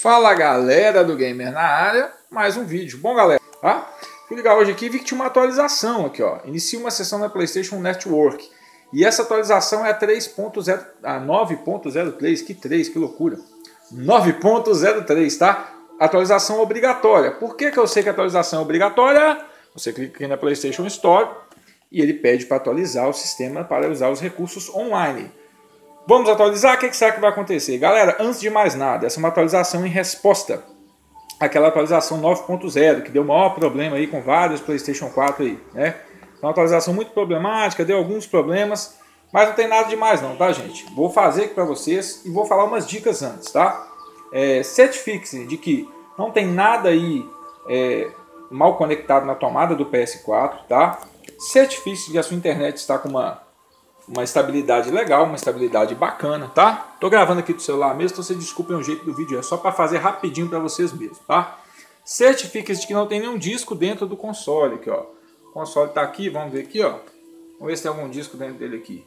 Fala galera do Gamer na área, mais um vídeo. Bom galera, tá? Fui ligar hoje aqui e vi que tinha uma atualização aqui, ó. Inicia uma sessão na PlayStation Network. E essa atualização é a 9.03, que loucura. 9.03, tá? Atualização obrigatória. Por que eu sei que a atualização é obrigatória? Você clica aqui na PlayStation Store e ele pede para atualizar o sistema para usar os recursos online. Vamos atualizar? O que será que vai acontecer? Galera, antes de mais nada, essa é uma atualização em resposta àquela atualização 9.0, que deu o maior problema aí com vários PlayStation 4 aí, né? É uma atualização muito problemática, deu alguns problemas, mas não tem nada demais não, tá gente? Vou fazer aqui para vocês e vou falar umas dicas antes, tá? Certifique-se de que não tem nada aí mal conectado na tomada do PS4, tá? Certifique-se de que a sua internet está com uma estabilidade legal, uma estabilidade bacana, tá? Tô gravando aqui do celular mesmo, então vocês desculpem o jeito do vídeo, é só para fazer rapidinho para vocês mesmos, tá? Certifique-se de que não tem nenhum disco dentro do console, aqui, ó. O console tá aqui, vamos ver aqui, ó. Vamos ver se tem algum disco dentro dele aqui.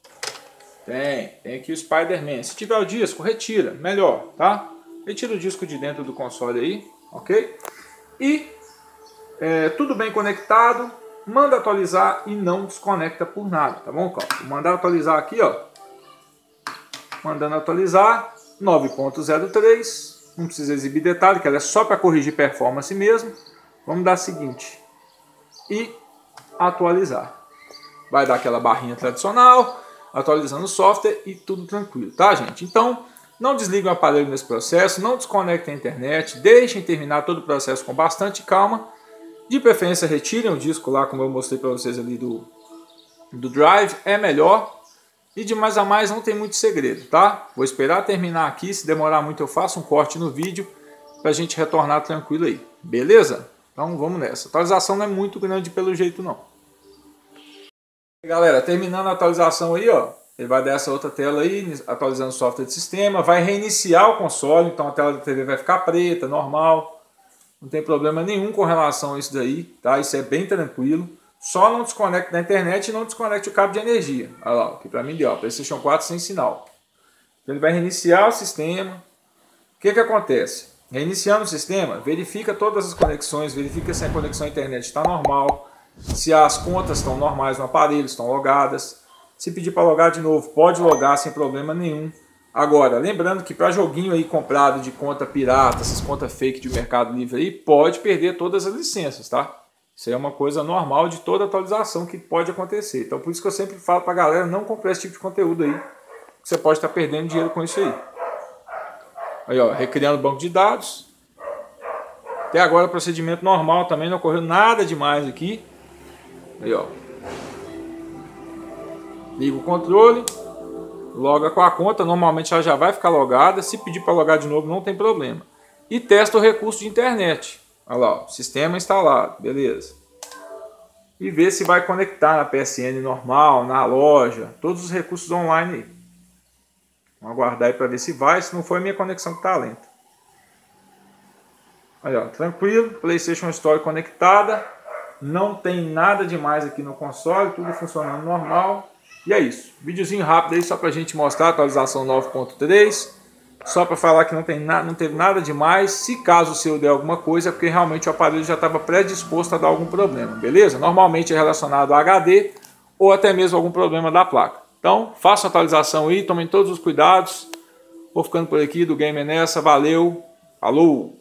Tem aqui o Spider-Man. Se tiver o disco, retira, melhor, tá? Retira o disco de dentro do console aí, ok? E tudo bem conectado. Manda atualizar e não desconecta por nada, tá bom? Vou mandar atualizar aqui, ó. Mandando atualizar, 9.03. Não precisa exibir detalhe, que ela é só para corrigir performance mesmo. Vamos dar o seguinte. E atualizar. Vai dar aquela barrinha tradicional, atualizando o software e tudo tranquilo, tá, gente? Então, não desliguem o aparelho nesse processo, não desconectem a internet, deixem terminar todo o processo com bastante calma. De preferência, retirem o disco lá, como eu mostrei para vocês ali do Drive, é melhor. E de mais a mais não tem muito segredo, tá? Vou esperar terminar aqui, se demorar muito eu faço um corte no vídeo para a gente retornar tranquilo aí, beleza? Então vamos nessa. A atualização não é muito grande pelo jeito não. Galera, terminando a atualização aí, ó, ele vai dar essa outra tela aí, atualizando o software de sistema, vai reiniciar o console, então a tela da TV vai ficar preta, normal. Não tem problema nenhum com relação a isso daí, tá? Isso é bem tranquilo. Só não desconecte da internet e não desconecte o cabo de energia. Olha lá, que para mim deu, ó, PlayStation 4 sem sinal. Então ele vai reiniciar o sistema. O que acontece? Reiniciando o sistema, verifica todas as conexões, verifica se a conexão à internet está normal, se as contas estão normais no aparelho, estão logadas. Se pedir para logar de novo, pode logar sem problema nenhum. Agora, lembrando que para joguinho aí comprado de conta pirata, essas contas fake de Mercado Livre aí, pode perder todas as licenças, tá? Isso aí é uma coisa normal de toda atualização que pode acontecer. Então por isso que eu sempre falo para a galera não comprar esse tipo de conteúdo aí, você pode estar perdendo dinheiro com isso aí. Aí ó, recriando o banco de dados. Até agora procedimento normal também, não ocorreu nada demais aqui. Aí ó. Liga o controle. Loga com a conta, normalmente ela já vai ficar logada. Se pedir para logar de novo não tem problema. E testa o recurso de internet. Olha lá, ó, sistema instalado, beleza. E vê se vai conectar na PSN normal, na loja, todos os recursos online aí. Vamos aguardar aí para ver se vai, se não for a minha conexão que está lenta. Aí ó, tranquilo, PlayStation Store conectada. Não tem nada demais aqui no console, tudo funcionando normal. E é isso, videozinho rápido aí só pra gente mostrar a atualização 9.3. Só para falar que não teve nada demais. Se caso o seu der alguma coisa, é porque realmente o aparelho já estava predisposto a dar algum problema, beleza? Normalmente é relacionado a HD ou até mesmo algum problema da placa. Então, faça a atualização aí, tomem todos os cuidados. Vou ficando por aqui do Gamer Nessa, valeu, falou!